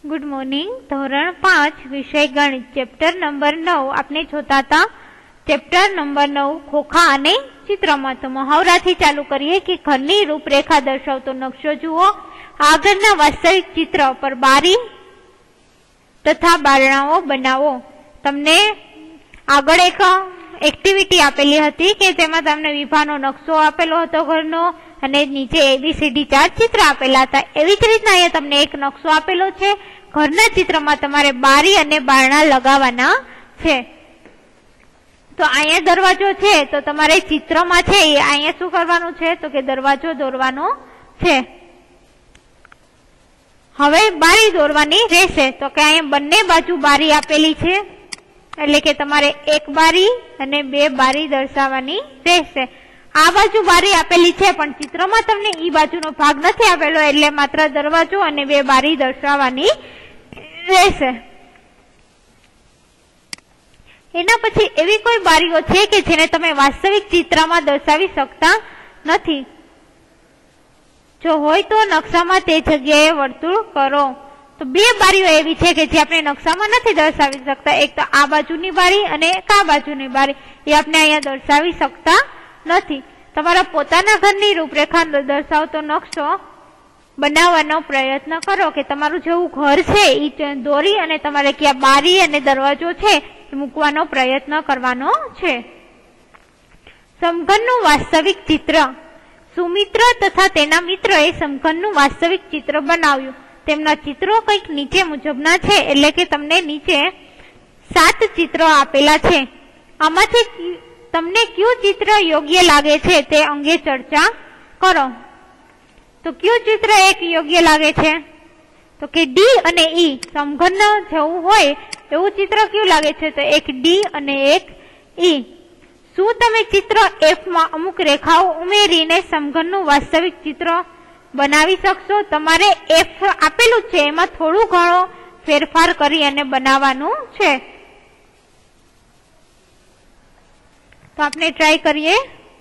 Good morning. धोरण 5 विषय गणित चैप्टर नंबर 9 आपने जोता था। चैप्टर नंबर 9 खोखा अने चित्रमा। तो मुहावराथी चालू करिए कि घरनी रूपरेखा दर्शावतो नक्शो जुओ। आगळना वास्तविक चित्र पर बारी तथा बारणाओ बनावो। तमने आगळ एक एक्टिविटी आपेली हती के जेमां तमने विभानो नक्शो आपेलो हतो घरनो અને નીચે ABCD 4 ચિત્ર આપેલા હતા। એવી જ રીતના અહીંયા તમને એક નકશો આપેલો છે। ઘરના ચિત્રમાં તમારે બારી અને બારણા લગાવવાના છે। તો અહીંયા દરવાજો છે તો તમારે ચિત્રમાં છે એ અહીંયા શું કરવાનું છે તો કે દરવાજો દોરવાનો છે। હવે બારી દોરવાની રહેશે તો કે અહીંયા બંને બાજુ બારી આપેલી છે એટલે કે તમારે એક બારી અને બે બારી દર્શાવવાની રહેશે। आ बाजू बारी आपेली छे पण चित्रमा तमने ई बाजुनो भाग नथी आपेलो એટલે માત્ર દરવાજો અને બે બારી દર્શાવવાની રહેશે। એના પછી એવી કોઈ બારીઓ છે કે જેને તમે વાસ્તવિક ચિત્રમાં દર્શાવી શકતા નથી। જો હોય તો નકશામાં તે જગ્યાએ વર્તુળ કરો। તો બે બારીઓ એવી છે કે જે આપણે નકશામાં નથી દર્શાવી શકતા। એક તો આ બાજુની બારી અને એક આ બાજુની બારી એ આપણે અહીંયા દર્શાવી શકતા નથી। તમારા પોતાના ઘરની રૂપરેખા દર્શાવતો નકશો બનાવવાનો પ્રયત્ન કરો કે તમારું જેવું ઘર છે એ દોરી અને તમારે ક્યાં બારી અને દરવાજો છે એ મૂકવાનો પ્રયત્ન કરવાનો છે। સમઘનનું વાસ્તવિક ચિત્ર। સુમિત્ર તથા તેના મિત્રએ સમઘનનું વાસ્તવિક ચિત્ર બનાવ્યું। તેમના ચિત્રો કંઈક નીચે મુજબના છે એટલે કે તમને નીચે 7 ચિત્રો આપેલા છે। આમાંથી તમને क्यू चित्र योग्य लागे छे ते अंगे चर्चा करो। तो क्यू चित्र एक योग्य लागे छे तो कि डी अने ई समघन जेवुं होय एवुं चित्र क्यू लागे छे तो एक डी अने एक ई। शुं तमे चित्र एफ मां अमुक रेखाओ उमेरीने समघननुं वास्तविक चित्र बनावी शकशो? तमारे एफ आपेलुं छे एमां थोडुं घणो फेरफार करी अने बनाववानुं छे। तो आपने ट्राई करिए।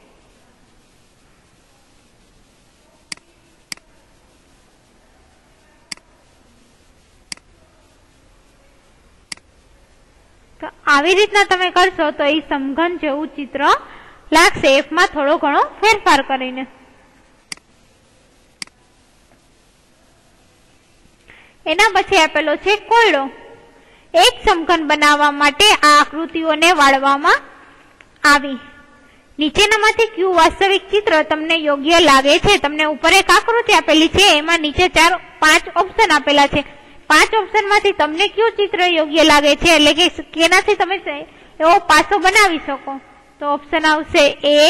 तो આવી રીતના તમે કરશો તો એ સમઘન જેવું ચિત્ર લાગશે એફ માં થોડો ઘણો ફેરફાર કરીને। એના પછી આપેલો છે કોયડો। એક સમઘન બનાવવા માટે આ આકૃતિઓને વાળવામાં આવી। નીચેનામાંથી ક્યુ વાસ્તવિક ચિત્ર તમને યોગ્ય લાગે છે? તમને ઉપર એક આકૃતિ આપેલી છે એમાં નીચે 5 ઓપ્શન આપેલા છે। 5 ઓપ્શન માંથી તમને ક્યુ ચિત્ર યોગ્ય લાગે છે એટલે કે કેનાથી તમે એવો પાસો બનાવી શકો? તો ઓપ્શન આવશે એ,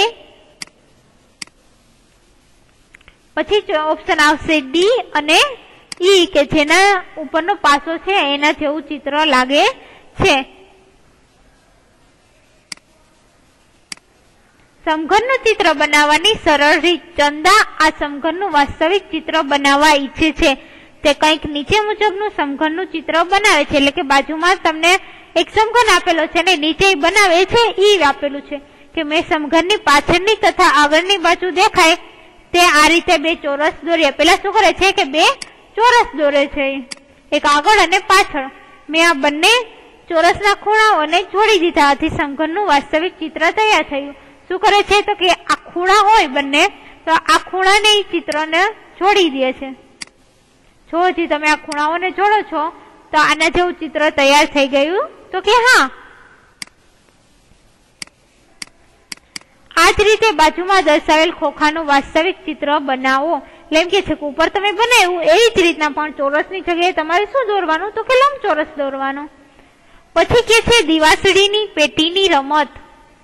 પછી ઓપ્શન આવશે ડી અને ઈ કે જેના ઉપરનો પાસો છે એના જેવું ચિત્ર લાગે છે। સમઘનનું ચિત્ર બનાવવાની સરળ રીત। ચંદા આ સમઘનનું વાસ્તવિક ચિત્ર બનાવવા ઈચ્છે છે। તે કંઈક નીચે મુજબનું સમઘનનું ચિત્ર બનાવે છે એટલે કે બાજુમાં તમને એક સમઘન આપેલો છે ને નીચે બનાવે છે ઈ આપેલું છે કે મેં સમઘનની પાછળની તથા આગળની બાજુ દેખાય તે આ રીતે બે ચોરસ દોર્યા। પેલા શું કરે છે કે બે ચોરસ દોરે છે એક આગળ અને પાછળ। મેં આ બંને ચોરસના ખૂણાઓને જોડી દીધા આથી સમઘનનું વાસ્તવિક ચિત્ર તૈયાર થયું। શું કરે છે તો કે આ ખૂણા હોય બંને તો આ ખૂણાને એ ચિત્રને જોડી દે છે। જો હજી તમે આ ખૂણાઓને જોડો છો તો આના જેવું ચિત્ર તૈયાર થઈ ગયું તો કે હા। આ જ રીતે બાજુમાં દર્શાવેલ ખોખાનું વાસ્તવિક ચિત્ર બનાવો। એમ કે છે કે ઉપર તમે બનાવ્યું એવી જ રીતના પણ ચોરસની જગ્યાએ તમારે શું દોરવાનું તો કે લંબચોરસ દોરવાનો। પછી કે છે દિવાસળીની પેટીની રમત।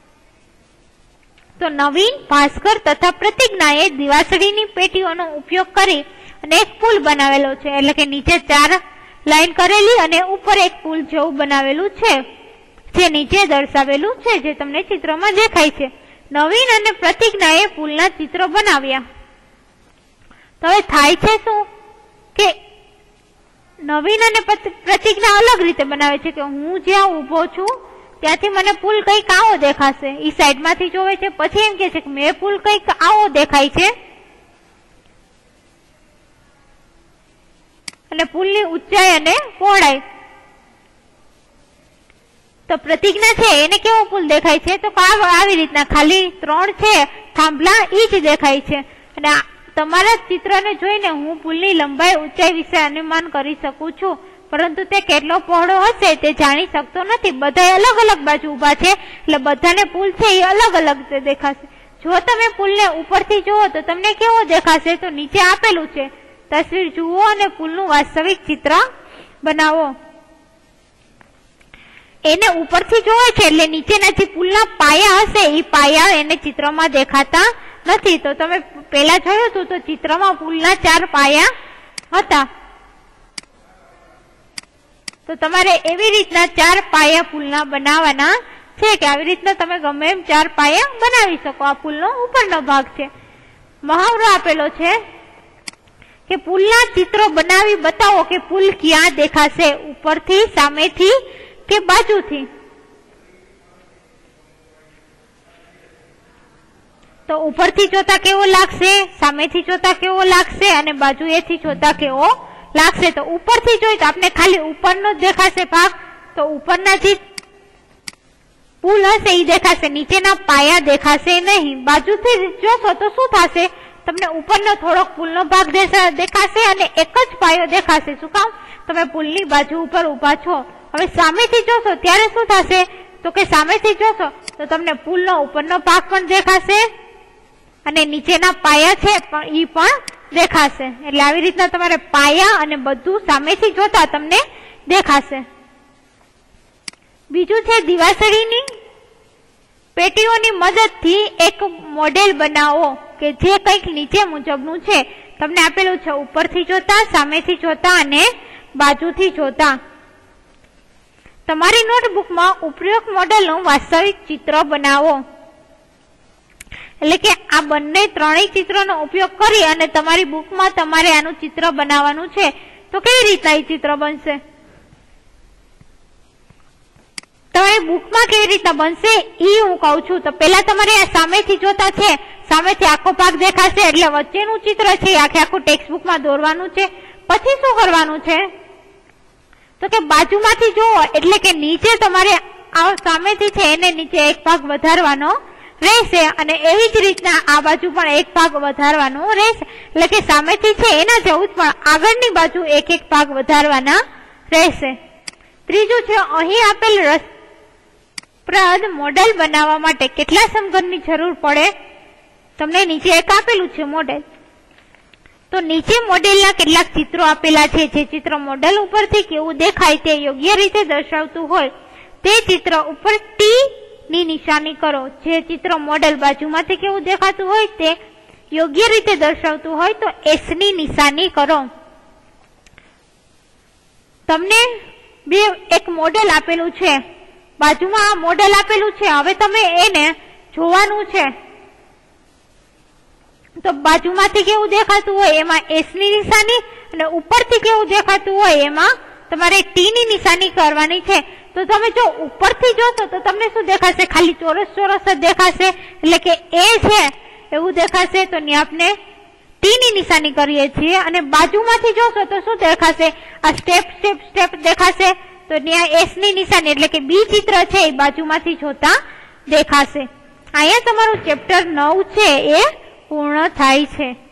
तो नवीन, भास्कर तथा प्रतिज्ञाए दिवासळीनी पेटीओनो उपयोग करी अने एक पुल बनावेलो छे એટલે કે નીચે 4 લાઈન કરેલી અને ઉપર એક પુલ જેવું બનાવેલું છે જે નીચે દર્શાવેલું છે જે તમને ચિત્રમાં દેખાય છે। નવીન અને પ્રતિજ્ઞાએ પુલના ચિત્ર બનાવ્યા। તો હવે થાય છે શું કે નવીન અને પ્રતિજ્ઞા અલગ રીતે બનાવે છે કે હું જ્યાં ઊભો છું ત્યાંથી મને પુલ કંઈક આવો દેખાશે ઈ સાઈડમાંથી જોવે છે। પછી એમ કહે છે કે મેં પુલ કંઈક આવો દેખાય છે અને પુલની ઊંચાઈ અને પહોળાઈ. તો પ્રતિજ્ઞા છે એને કેવો પુલ દેખાય છે? તો આવી રીતના ખાલી 3 છે થાંભલા ઈ જ દેખાય છે. અને તમારા ચિત્રને જોઈને હું પુલની લંબાઈ ઊંચાઈ વિશે અનુમાન કરી શકું છું, પરંતુ તે કેટલો પહોળો હશે તે જાણી શકતો નથી. બધા અલગ અલગ બાજુ ઉભા છે એટલે બધાને પુલ છે એ અલગ અલગ દેખાશે. જો તમે પુલને ઉપરથી જુઓ તો તમને કેવો દેખાશે? તો નીચે આપેલું છે, તસવીર જુઓ અને પુલનું વાસ્તવિક ચિત્ર બનાવો. એને ઉપરથી જોવે છે એટલે નીચેના જે પુલના પાયા હશે એ પાયા એને ચિત્રમાં દેખાતા નથી. તો તમે પેલા જોયું હતું તો ચિત્રમાં પુલના 4 પાયા હતા. તો તમારે એવી રીતના 4 પાયા પુલના બનાવવાના છે કે આવી રીતના તમે ગમે એમ 4 પાયા બનાવી શકો. આ પુલનો ઉપરનો ભાગ છે. મહાવરો આપેલો છે કે પુલના ચિત્રો બનાવી બતાવો કે પુલ ક્યાં દેખાશે, ઉપરથી, સામેથી કે બાજુથી. તો ઉપરથી જોતા કેવો લાગશે, સામેથી જોતા કેવો લાગશે અને બાજુએથી જોતા કેવો લાગશે? તો ઉપરથી જોઈ તો આપણે ખાલી ઉપરનો જ દેખાશે ભાગ. તો ઉપરના જે પુલ હશે એ દેખાશે, નીચેના પાયા દેખાશે નહીં. બાજુથી જોશો તો શું થશે? તમને ઉપરનો થોડોક પુલનો ભાગ દેખાશે અને એક જ પાયો દેખાશે. શું કામ? તમે પુલની બાજુ ઉપર ઉભા છો. હવે સામેથી જોશો ત્યારે શું થશે? તો કે સામેથી જોશો તો તમને પુલનો ઉપરનો ભાગ પણ દેખાશે અને નીચેના પાયા છે પણ ઈ પણ દેખાશે. એટલે આવી રીતના તમારે પાયા અને બધું સામેથી જોતા તમને દેખાશે. બીજું છે દિવાસળીની પેટીઓની મદદથી એક મોડેલ બનાવો કે જે કંઈક નીચે મુજબનું છે. તમને આપેલું છે ઉપરથી જોતા, સામેથી જોતા અને બાજુથી જોતા. તમારી નોટબુકમાં ઉપરોક્ત મોડેલનું વાસ્તવિક ચિત્ર બનાવો. એટલે કે આ બંને 3 ચિત્રોનો ઉપયોગ કરી અને તમારી બુકમાં તમારે આનું ચિત્ર બનાવવાનું છે. તો કેવી રીતના એ ચિત્ર બનશે? તમારી બુકમાં કેવી રીતના બનશે એ હું કહું છું. તો પેલા તમારે આ સામેથી જોતા છે, સામેથી આખો ભાગ દેખાશે એટલે વચ્ચેનું ચિત્ર છે આખું ટેક્સ્ટબુકમાં દોરવાનું છે. પછી શું કરવાનું છે? તો કે બાજુમાંથી જુઓ એટલે કે નીચે તમારે આ સામેથી છે એને નીચે એક ભાગ વધારવાનો રહેશે અને એવી જ રીતના આ બાજુ પણ એક ભાગ વધારવાનો રહેશે. એટલે કે સામેથી છે એના જેવું જ પણ આગળની બાજુ એક ભાગ વધારવાના રહેશે. ત્રીજું છે અહીં આપેલ રસપ્રદ મોડેલ બનાવવા માટે કેટલા સમઘનની જરૂર પડે? તમને નીચે એક આપેલું છે મોડેલ. તો નીચે મોડેલના કેટલાક ચિત્રો આપેલા છે. જે ચિત્ર મોડેલ ઉપરથી કેવું દેખાય તે યોગ્ય રીતે દર્શાવતું હોય તે ચિત્ર ઉપર ટી ની નિશાની કરો. જે ચિત્ર મોડેલ બાજુમાંથી કેવું દેખાતું હોય તે યોગ્ય રીતે દર્શાવતું હોય તો એસ ની નિશાની કરો. તમને એક મોડેલ આપેલું છે, બાજુમાં આ મોડેલ આપેલું છે. હવે તમે એને જોવાનું છે તો બાજુમાંથી કેવું દેખાતું હોય એમાં એસ ની નિશાની અને ઉપરથી કેવું દેખાતું હોય એમાં તમારે ટી ની નિશાની કરવાની છે. તો તમે જો ઉપરથી જોશો તો તમને શું દેખાશે? ખાલી ચોરસ ચોરસ જ દેખાશે. એટલે કે એ છે એવું દેખાશે. તો આપણે ટી ની નિશાની કરીએ છીએ. અને બાજુમાંથી જોશો તો શું દેખાશે? આ સ્ટેપ સ્ટેપ સ્ટેપ દેખાશે. તો ત્યાં એસ ની નિશાની એટલે કે બી ચિત્ર છે એ બાજુમાંથી જોતા દેખાશે. અહીંયા તમારું ચેપ્ટર 9 છે એ પૂર્ણ થાય છે.